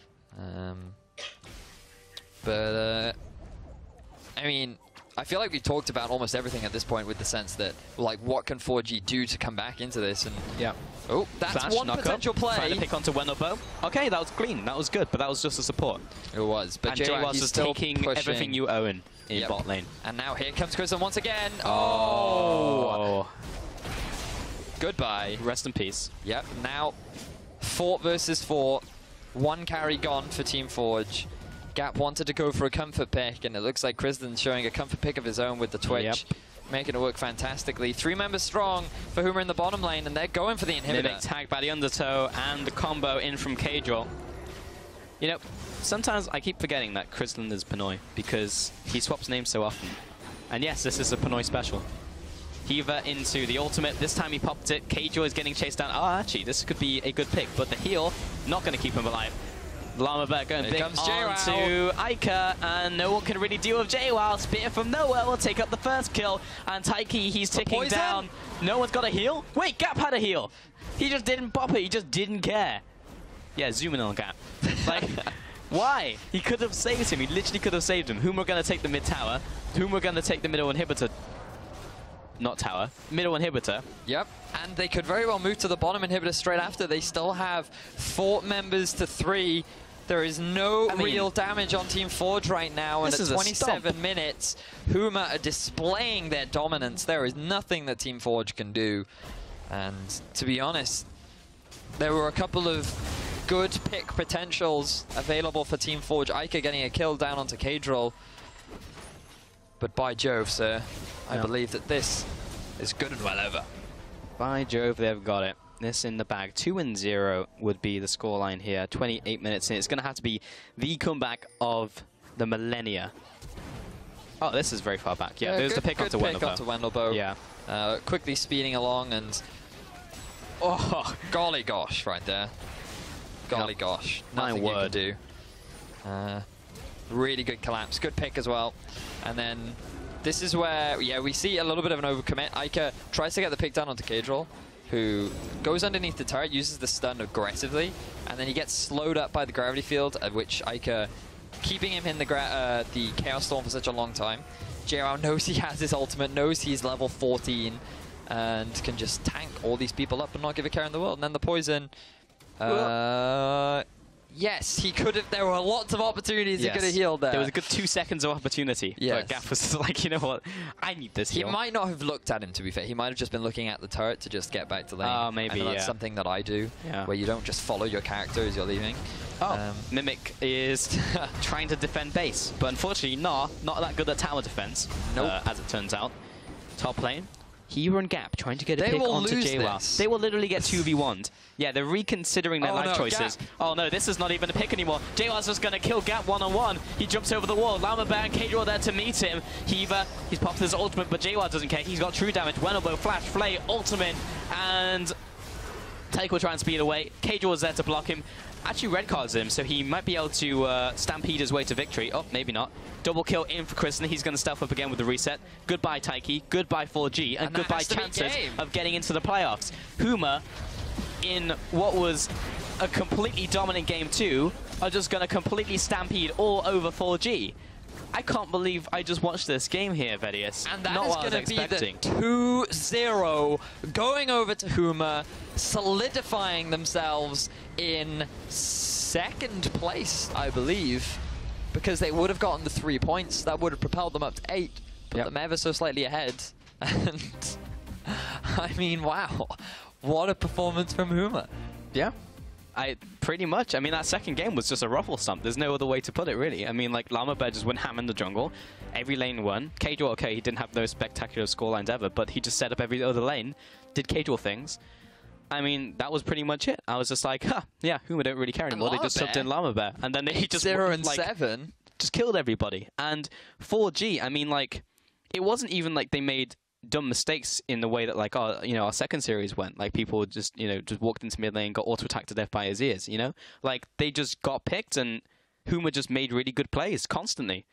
But, I mean, I feel like we've talked about almost everything at this point with the sense that, like, what can 4G do to come back into this? And yeah. Oh, that's Flash, one potential play. Trying to pick onto Wendelbo. Okay, that was clean. That was good, but that was just a support. It was. But and JWowz was still taking pushing everything you own in bot lane. And now here comes Kristen once again. Oh! Goodbye. Rest in peace. Yep. Now, Fort versus 4. One carry gone for Team Forge. Gap wanted to go for a comfort pick, and it looks like Kristen's showing a comfort pick of his own with the Twitch. Making it work fantastically. 3 members strong for Huma in the bottom lane, and they're going for the inhibitor. Mimic tagged by the undertow, and the combo in from Kadril. You know, sometimes I keep forgetting that Kristen is Pinoy, because he swaps names so often. And yes, this is a Pinoy special. Hiva into the ultimate. This time he popped it. Kadril is getting chased down. Oh, actually, this could be a good pick, but the heal, not going to keep him alive. Llama going big onto Ica, and no one can really deal with JWowz. Spear from nowhere will take up the first kill, and Taiki, he's ticking down. No one's got a heal? Wait, Gap had a heal. He just didn't pop it, he just didn't care. Yeah, zoom in on Gap. Like, why? He could have saved him, he literally could have saved him. Huma going to take the mid tower, Huma going to take the middle inhibitor. Not tower, middle inhibitor. Yep, and they could very well move to the bottom inhibitor straight after. They still have 4 members to 3. There is no real damage on Team Forge right now, and at 27 minutes, Huma are displaying their dominance. There is nothing that Team Forge can do. And to be honest, there were a couple of good pick potentials available for Team Forge. Ica getting a kill down onto Kadril. But by Jove, sir, I believe that this is good and well over. By Jove, they've got it. This in the bag. 2-0 would be the scoreline here. 28 minutes in. It's going to have to be the comeback of the millennia. Oh, this is very far back. Yeah, there's the pick onto Wendelbo. Yeah. Quickly speeding along and... Oh, golly gosh, right there. Golly gosh. Nothing you can do. Really good collapse. Good pick as well. And then this is where, yeah, we see a little bit of an overcommit. Ica tries to get the pick down onto Kadril, who goes underneath the turret, uses the stun aggressively, and then he gets slowed up by the gravity field, at which Ica, keeping him in the Chaos Storm for such a long time. JWowz knows he has his ultimate, knows he's level 14, and can just tank all these people up and not give a care in the world. And then the poison... yes, he could have. There were lots of opportunities he could have healed there. There was a good 2 seconds of opportunity. But Gaff was like, you know what? I need this heal. He might not have looked at him, to be fair. He might have just been looking at the turret to just get back to lane. Oh, maybe, I know that's something that I do, where you don't just follow your character as you're leaving. Oh, Mimic is trying to defend base, but unfortunately, not that good at tower defense, as it turns out. Top lane. Hiva and Gap trying to get a pick onto JWowz. They will literally get 2v1'd. Yeah, they're reconsidering their life choices. Gap. Oh no, this is not even a pick anymore. JWowz is going to kill Gap one-on-one. He jumps over the wall. Llama Bear and Kadril there to meet him. Hiva, he's popped his ultimate, but JWowz doesn't care. He's got true damage. Wendelbo, Flash, Flay, ultimate, and Taiki will try and speed away. Kadril is there to block him. Actually red cards him, so he might be able to stampede his way to victory. Oh, maybe not. Double kill in for Kristen. He's going to stealth up again with the reset. Goodbye, Taiki. Goodbye, 4G. And goodbye, chances of getting into the playoffs. Huma, in what was a completely dominant game 2, are just going to completely stampede all over 4G. I can't believe I just watched this game here, Vedius. And that is going to be the 2-0 going over to Huma, solidifying themselves in 2nd place, I believe, because they would have gotten the 3 points. That would have propelled them up to 8, put them ever so slightly ahead. And I mean, wow, what a performance from Huma. Yeah. Pretty much. I mean, that second game was just a ruffle stump. There's no other way to put it, really. I mean, like, Llama Bear just went ham in the jungle. Every lane won. Kadril, okay, he didn't have those spectacular scorelines ever, but he just set up every other lane, did Kadril things. I mean, that was pretty much it. I was just like, yeah, Huma don't really care anymore. They just subbed in Llama Bear. And then they just 0-7. Just killed everybody. And 4G, I mean, like, it wasn't even like they made dumb mistakes in the way that, like, our second series went. Like, people just, just walked into mid lane, got auto-attacked to death by his ears, Like, they just got picked, and Huma just made really good plays constantly.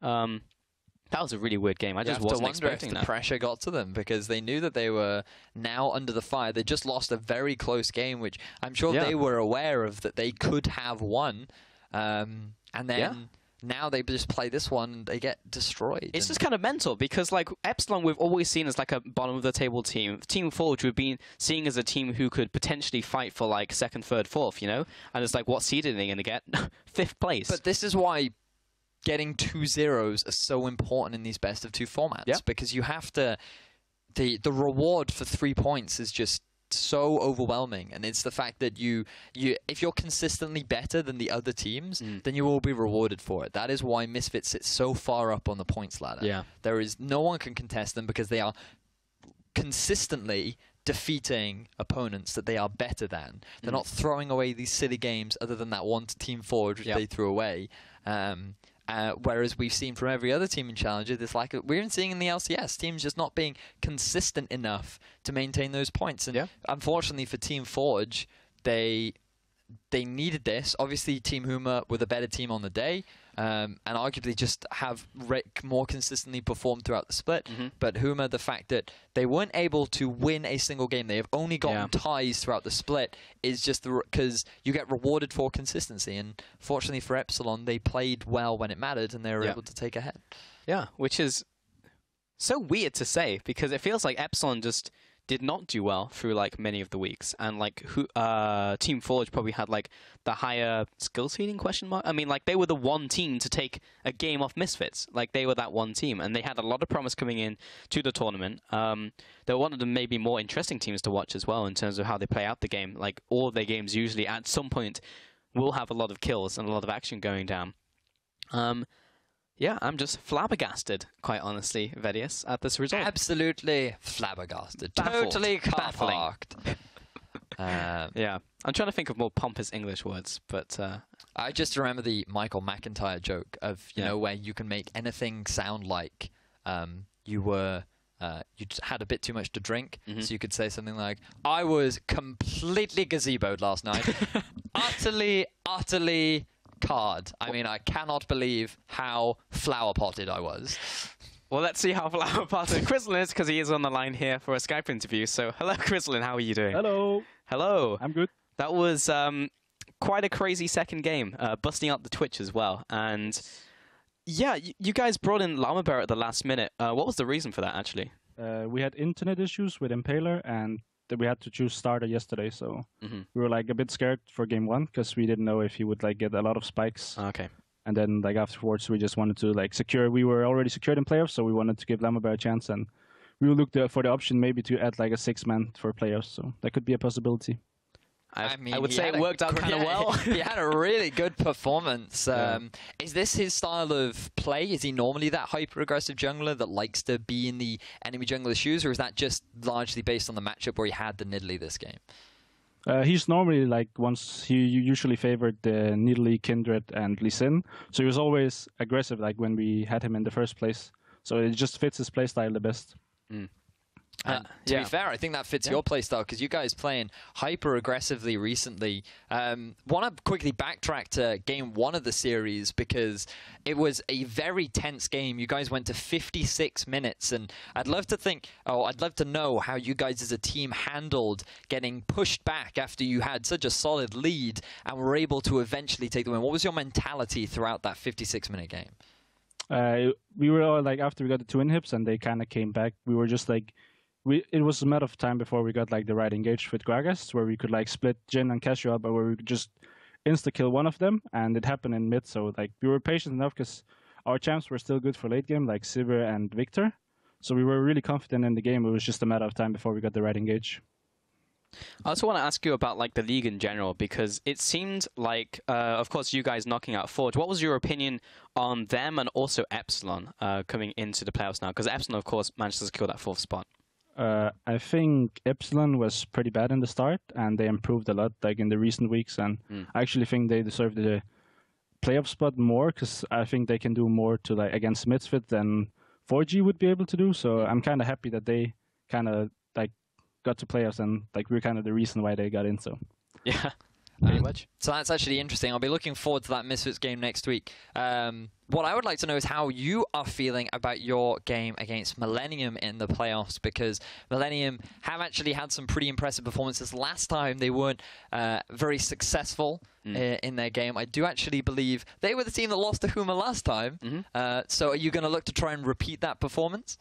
That was a really weird game. I just wasn't expecting that. The pressure got to them because they knew that they were now under the fire. They just lost a very close game, which I'm sure they were aware of that they could have won. And then now they just play this one and they get destroyed. It's just kind of mental because, like, Epsilon we've always seen as like a bottom of the table team. Team Forge we've been seeing as a team who could potentially fight for like second, third, fourth, And it's like, what seed are they going to get? 5th place. But this is why getting 2 zeros are so important in these best of 2 formats because you have to the reward for 3 points is just so overwhelming, and it's the fact that you if you're consistently better than the other teams, then you will be rewarded for it. That is why Misfits sits so far up on the points ladder. There is no one can contest them because they are consistently defeating opponents that they are better than. They're not throwing away these silly games other than that one to Team Forge which they threw away. Whereas we've seen from every other team in Challenger, we're even seeing in the LCS, teams just not being consistent enough to maintain those points. And unfortunately for Team Forge, they needed this. Obviously, Team Huma were the better team on the day, and arguably just have more consistently performed throughout the split. But Huma, the fact that they weren't able to win a single game, they have only gotten ties throughout the split, is just because you get rewarded for consistency. And fortunately for Epsilon, they played well when it mattered, and they were able to take ahead. Yeah, which is so weird to say, because it feels like Epsilon just did not do well through like many of the weeks, and like Team Forge probably had like the higher skill ceiling ? I mean, like, they were the one team to take a game off Misfits. Like, they were that one team, and they had a lot of promise coming in to the tournament. They were one of the maybe more interesting teams to watch as well in terms of how they play out the game. Like, all of their games usually at some point will have a lot of kills and a lot of action going down. Yeah, I'm just flabbergasted, quite honestly, Vedius, at this result. Absolutely flabbergasted. Totally car-parked. Yeah, I'm trying to think of more pompous English words, but... I just remember the Michael McIntyre joke of, you know, where you can make anything sound like you just had a bit too much to drink, so you could say something like, I was completely gazeboed last night. utterly card. I mean, I cannot believe how flower-potted I was. Well, let's see how flower-potted Chrislin is, because he is on the line here for a Skype interview. So, hello, Chrislin. How are you doing? Hello. Hello. I'm good. That was quite a crazy second game, busting out the Twitch as well. And, yeah, you guys brought in Llama Bear at the last minute. What was the reason for that, actually? We had internet issues with Impaler, and we had to choose starter yesterday, so we were like a bit scared for game 1 because we didn't know if he would like get a lot of spikes. Okay. And then like afterwards we just wanted to like secure. We were already secured in playoffs, so we wanted to give Llama Bear a chance, and we looked for the option maybe to add like a 6-man for playoffs, so that could be a possibility. I mean, I would say it worked out kind of well. He had a really good performance. Is this his style of play? Is he normally that hyper-aggressive jungler that likes to be in the enemy jungler's shoes, or is that just largely based on the matchup where he had the Nidalee this game? He's normally like he usually favored the Nidalee, Kindred, and Lee Sin, so he was always aggressive like when we had him in the first place. So it just fits his playstyle the best. And to be fair, I think that fits your playstyle because you guys playing hyper aggressively recently. Want to quickly backtrack to game 1 of the series because it was a very tense game. You guys went to 56 minutes, and I'd love to know how you guys as a team handled getting pushed back after you had such a solid lead and were able to eventually take the win. What was your mentality throughout that 56-minute game? We were all like, after we got the 2 inhibs and they kind of came back, we were just like, it was a matter of time before we got like the right engage with Gragas, where we could like split Jhin and Casio up, but where we could just insta-kill one of them, and it happened in mid, so like we were patient enough because our champs were still good for late game, like Sivir and Victor, so we were really confident in the game. It was just a matter of time before we got the right engage. I also want to ask you about like the league in general, because it seemed like, of course, you guys knocking out Forge. What was your opinion on them and also Epsilon coming into the playoffs now? Because Epsilon, of course, managed to secure that 4th spot. I think Epsilon was pretty bad in the start, and they improved a lot like in the recent weeks. And I actually think they deserve the playoff spot more because I think they can do more to like against Misfit than 4G would be able to do. So I'm kind of happy that they kind of like got to playoffs, and like we're kind of the reason why they got in. So yeah. Pretty much. So that's actually interesting. I'll be looking forward to that Misfits game next week. What I would like to know is how you are feeling about your game against Millennium in the playoffs, because Millennium have actually had some pretty impressive performances. Last time they weren't very successful in their game. I do actually believe they were the team that lost to Huma last time. So are you going to look to try and repeat that performance?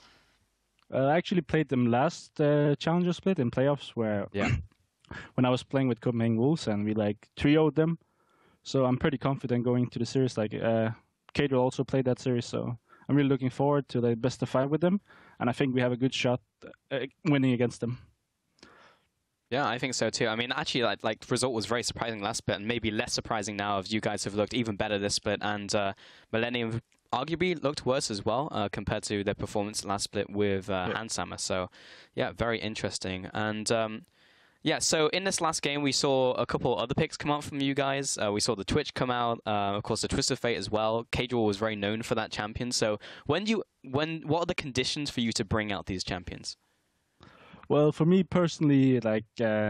I actually played them last Challenger split in playoffs where... when I was playing with Copenhagen Wolves, and we like 3-0'd them. So I'm pretty confident going into the series. Like Kate will also play that series, so I'm really looking forward to the best of 5 with them, and I think we have a good shot winning against them. Yeah, I think so too. I mean, actually, like the result was very surprising last split, and maybe less surprising now if you guys have looked even better this split, and Millennium arguably looked worse as well compared to their performance last split with Handsammer. So yeah, very interesting. And yeah, so in this last game, we saw a couple other picks come out from you guys. We saw the Twitch come out, of course, the Twist of Fate as well. Cadril was very known for that champion. So what are the conditions for you to bring out these champions? Well, for me personally, like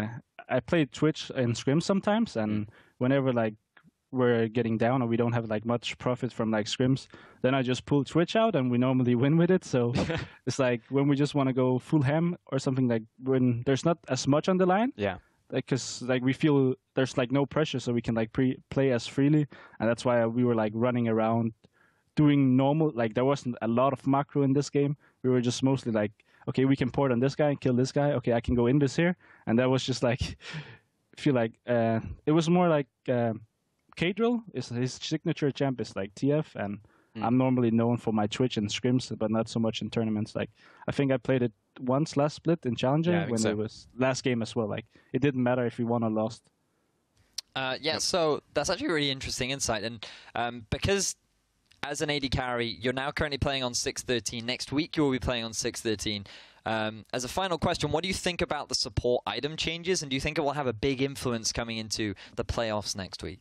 I play Twitch in scrims sometimes, and whenever like we're getting down or we don't have like much profit from like scrims, then I just pull Twitch out and we normally win with it. So it's like when we just want to go full ham or something, like when there's not as much on the line. Yeah. Because like we feel there's like no pressure, so we can like play as freely, and that's why we were like running around doing normal. Like there wasn't a lot of macro in this game. We were just mostly like, okay, we can port on this guy and kill this guy. Okay, I can go in this here, and that was just like feel like it was more like. Cadril is his signature champ is like TF, and I'm normally known for my Twitch and scrims, but not so much in tournaments. Like I think I played it once last split in Challenger when it was last game as well. Like it didn't matter if we won or lost. So that's actually a really interesting insight, and because as an AD carry, you're now currently playing on 613. Next week you will be playing on 613. As a final question, what do you think about the support item changes, and do you think it will have a big influence coming into the playoffs next week?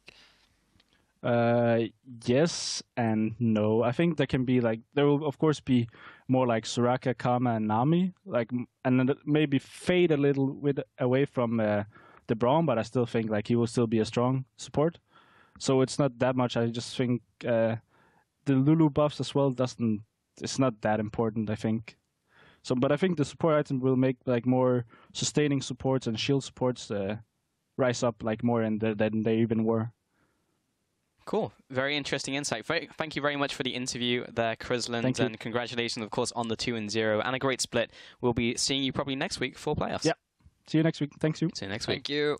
Yes and no. I think there can be like there will of course be more like Soraka, Kama, and Nami, like, and then maybe fade a little bit away from the Braum, but I still think like he will still be a strong support. So it's not that much. I just think the Lulu buffs as well it's not that important, I think. So, but I think the support item will make like more sustaining supports and shield supports rise up like more than they even were. Cool. Very interesting insight. Thank you very much for the interview there, Chrisland, and congratulations, of course, on the 2-0 and a great split. We'll be seeing you probably next week for playoffs. Yeah. See you next week. Thanks you. See you next week. Thank you.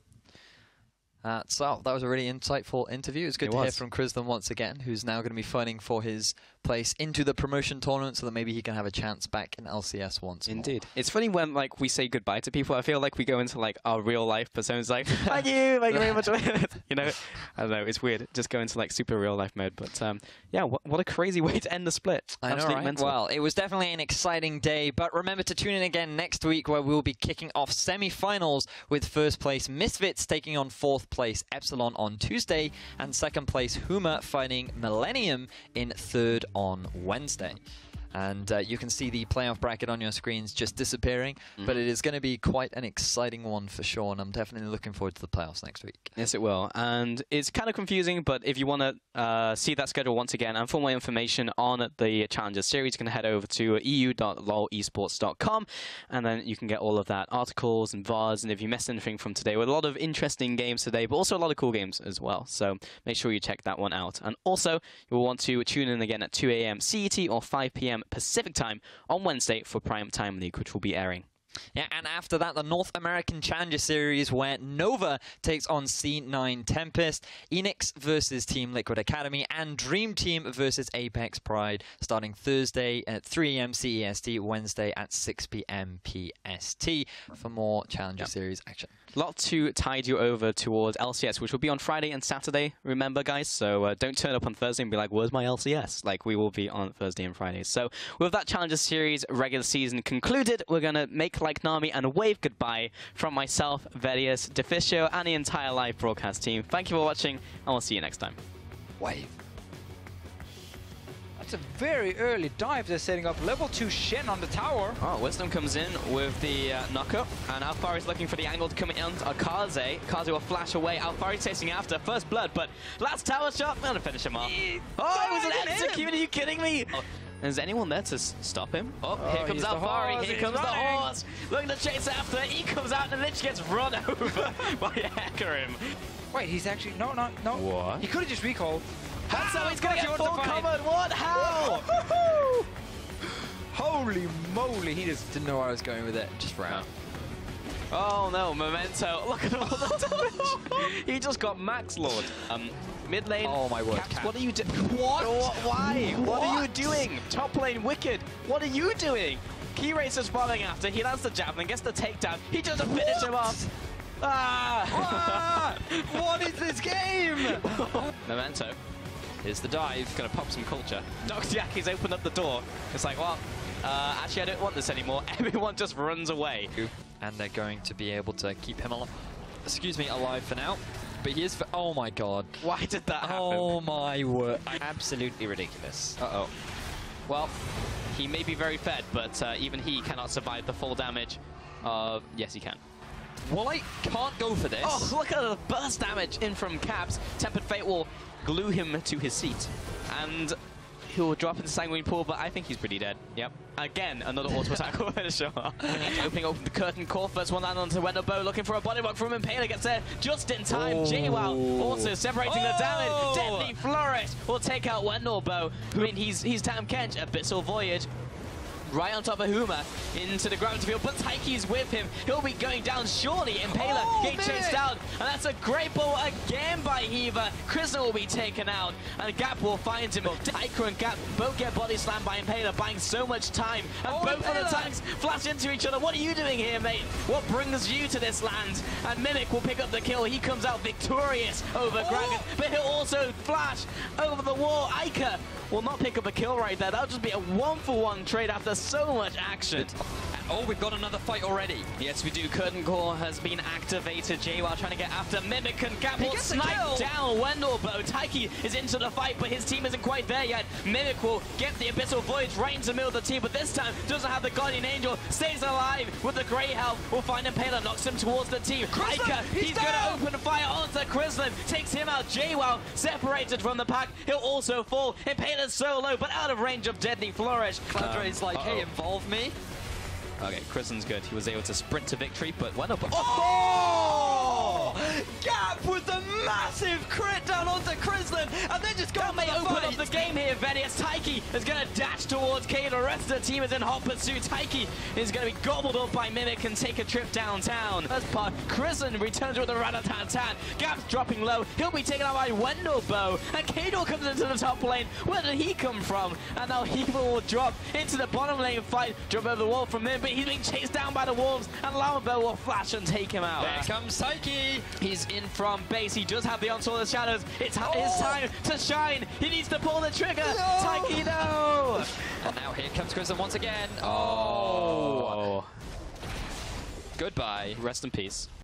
So that was a really insightful interview. It's good to hear from Chrisland once again, who's now going to be fighting for his place into the promotion tournament so that maybe he can have a chance back in LCS once Indeed. More. It's funny when like we say goodbye to people. I feel like we go into like our real life personas like, thank you very much. You know, I don't know, it's weird. Just go into like super real life mode. But yeah, what a crazy way to end the split. I know, right? Mental. Well, it was definitely an exciting day, but remember to tune in again next week where we'll be kicking off semi-finals with first place Misfits taking on fourth place Epsilon on Tuesday, and second place Huma fighting Millennium in third on Wednesday. And you can see the playoff bracket on your screens just disappearing, but it is going to be quite an exciting one for sure, and I'm definitely looking forward to the playoffs next week. Yes, it will. And it's kind of confusing, but if you want to see that schedule once again and for more information on the Challenger Series, you can head over to eu.lolesports.com, and then you can get all of that, articles and VODs, and if you missed anything from today, with a lot of interesting games today, but also a lot of cool games as well. So make sure you check that one out. And also, you'll want to tune in again at 2 a.m. CET or 5 p.m. Pacific time on Wednesday for Prime Time League, which will be airing. Yeah, and after that, the North American Challenger Series, where Nova takes on C9 Tempest, Enix versus Team Liquid Academy, and Dream Team versus Apex Pride, starting Thursday at 3 a.m. CEST, Wednesday at 6 p.m. PST for more Challenger Series action. A lot to tide you over towards LCS, which will be on Friday and Saturday, remember, guys? So don't turn up on Thursday and be like, where's my LCS? Like, we will be on Thursday and Friday. So with that Challenger Series regular season concluded, we're going to make like Nami, and a wave goodbye from myself, Velius, Deficio, and the entire live broadcast team. Thank you for watching, and we'll see you next time. Wave. That's a very early dive. They're setting up level 2 Shen on the tower. Oh, Wisdom comes in with the knocker, and Alphari is looking for the angle to come in on Kaze. Kaze will flash away. Alphari's chasing after. First blood, but last tower shot. I'm going to finish him off. Oh, it was an execute. Are you kidding me? Oh. Is anyone there to stop him? Oh, here comes Alphari. Here comes the horse. Looking to chase after. He comes out and literally gets run over by Hecarim. Wait, he's actually... No. What? He could have just recalled. That's how he's going to get full covered. What? How? Holy moly, he just... Didn't know where I was going with it. Just ran. Oh no, Memento. Look at all the damage. He just got Max Lord. Mid lane. Oh my word. Caps, what are you doing? What? Why? What are you doing? Top lane Wicked. What are you doing? Key Racer's following after. He lands the javelin, gets the takedown. He just finish him off. What is this game? Memento. Here's the dive. Gonna pop some culture. Dr. Yaki's opened up the door. It's like, well, actually I don't want this anymore. Everyone just runs away. And they're going to be able to keep him alive. Excuse me, alive for now. But he is. Oh my god. Why did that happen? Oh my word. Absolutely ridiculous. Uh-oh. Well, he may be very fed, but even he cannot survive the full damage. Yes, he can. Well, I can't go for this. Oh, look at the burst damage in from Caps. Tempered Fate will glue him to his seat. And he'll drop into Sanguine Pool, but I think he's pretty dead. Yep. Again, another auto attack will finish him off. Opening up the curtain core. First one land onto Wendelboe, looking for a body block from Impaler. Gets there just in time. JWoww also separating the damage. Deadly Flourish will take out Wendelboe. I mean, he's Tam Kench. Abyssal Voyage. Right on top of Huma, into the gravity field, but Taiki's with him. He'll be going down surely. Impaler getting chased out, and that's a great ball again by Hiva. Krishna will be taken out, and Gap will find him. Taika and Gap both get body slammed by Impaler, buying so much time, and both of the tanks flash into each other. What are you doing here, mate? What brings you to this land? And Mimic will pick up the kill. He comes out victorious over Gragas, but he'll also flash over the wall. Ica will not pick up a kill right there. That'll just be a 1-for-1 trade after so much action. Oh, we've got another fight already. Yes, we do. Curtain Core has been activated. JWoww trying to get after Mimic, and Gap will snipe down Wendelboe. Taiki is into the fight, but his team isn't quite there yet. Mimic will get the Abyssal Voyage right into the middle of the team, but this time doesn't have the Guardian Angel. Stays alive with the Grey Health. Will find Impaler, knocks him towards the team. Ica, he's going to open fire onto Chrislin. Takes him out. JWoww separated from the pack. He'll also fall. Impaler's so low, but out of range of Deadly Flourish. Cloudray's like, hey, involve me. Okay, Christen's good. He was able to sprint to victory, but Wendelboe. Oh! Gap with the massive crit down onto Chrislin, and then just that may open up the game here, Velius. Taiki is going to dash towards K. The rest of the team is in hot pursuit. Taiki is going to be gobbled up by Mimic and take a trip downtown. First part, Christen returns with a rat-a-tat-tat. Gap's dropping low. He'll be taken out by Wendelboe, and Kador comes into the top lane. Where did he come from? And now Hiva will drop into the bottom lane fight. Drop over the wall from him, but he's being chased down by the wolves, and Lamabelle will flash and take him out. There comes Taiki. He's in from base. He does have the Onslaught of the Shadows. It's his time to shine. He needs to pull the trigger. No. Taiki, no! And now here comes Christen once again. Oh. Goodbye. Rest in peace.